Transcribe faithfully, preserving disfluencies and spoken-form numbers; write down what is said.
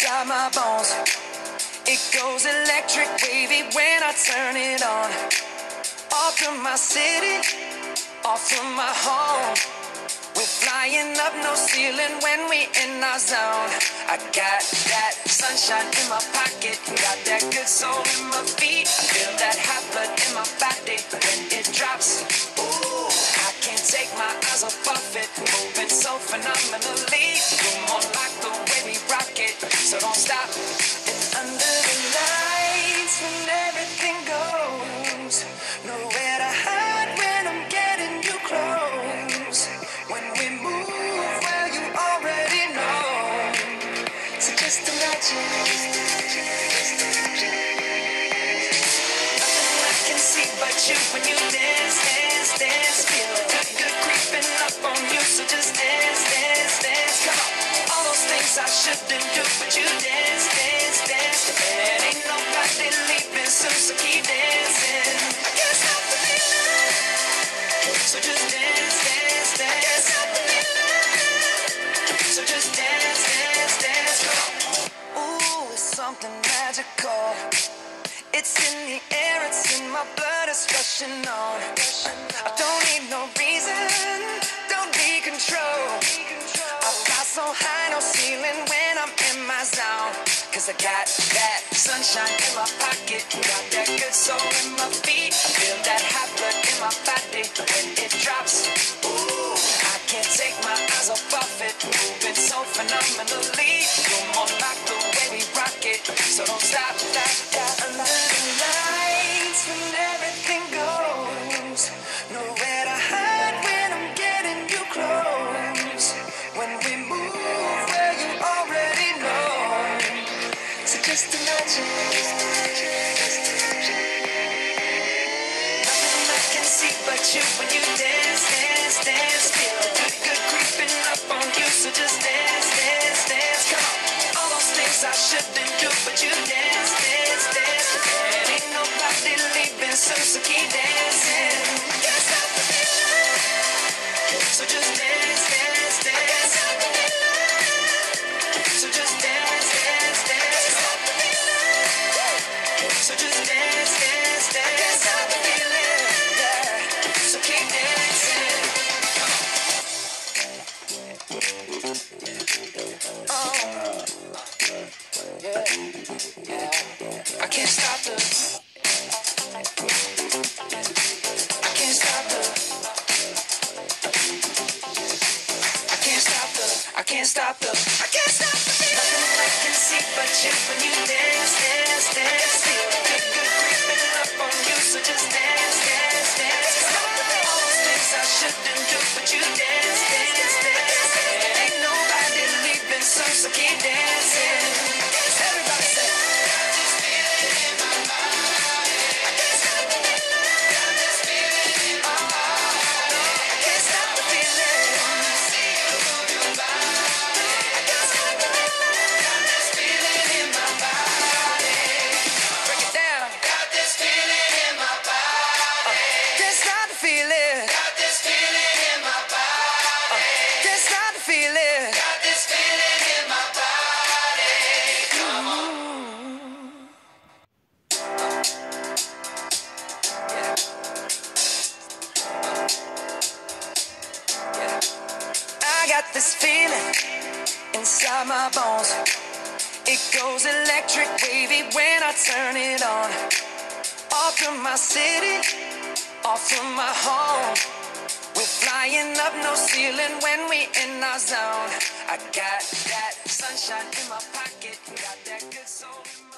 inside my bones. It goes electric wavy when I turn it on. Off from my city, off from my home. We're flying up, no ceiling when we in our zone. I got that sunshine in my pocket, got that good soul in my feet. I feel that hot blood in my body when it drops. Ooh, I can't take my eyes off of it, moving so phenomenally. You're more like the way we rock it, so don't stop. And under the lights, when everything goes, nowhere to hide when I'm getting you close. When we move, well, you already know. So just imagine. Nothing I can see but you when you dance, dance, dance. Feel the good, good creeping up on you. So just dance, dance, dance. Come on. All those things I shouldn't do, but you dance, dance, dance. And ain't nobody leaving soon, so keep dancing. I can't stop the feeling. So just dance, dance, dance. So just dance, dance, dance. Ooh, it's something magical. It's in the air, it's in my blood, it's rushing on. I don't need no reason, don't be control. I fly so high, no ceiling when I'm in my zone. Cause I got that sunshine in my pocket, got that good soul in my feet. I feel that hot blood in my body when it drops. Ooh, I can't take my eyes off of it, moving so phenomenally. You're more like the way we rock it, so don't stop, stop, stop. Under the lights when everything goes, nowhere to hide when I'm getting you close. When we move, well, you already know. So just imagine. Nothing I can see but you when you dance, dance, dance. Feel the good, good creeping up on you. So just dance, dance, dance. Come on. All those things I shouldn't do, but you dance, dance, dance. And ain't nobody leaving soon, so keep dancing. Can't stop the feeling. So just dance, dance, dance. So just dance, dance, dance. So just dance, dance, dance. Can't stop the feeling. Yeah. So keep dancing. Oh, yeah, yeah. I can't stop the. I can't stop the. I can't stop the. I can't stop the. I can't stop the feeling. Nothing I can see but you when you dance, dance, dance. Feel the good, good creeping up on you. So just dance, dance, dance. All those things I shouldn't do, but you dance, dance, dance. And ain't nobody leaving soon, so keep dancing. Everybody say. Got this feeling in my body. I can't stop the feeling. Got this feeling in my body. I can't stop the feeling. See you move your body. I can't stop the feeling. Got this feeling in my body. Break it down. Got this feeling in my body. Can't stop the feeling. Got this feeling in my body. Can't stop the feeling. Got this feeling in my body. Come on. Yeah. Yeah. I got this feeling inside my bones. It goes electric wavy when I turn it on. Off from my city, off from my home. We're flying up, no ceiling when we in our zone. I got that sunshine in my pocket, got that good soul in my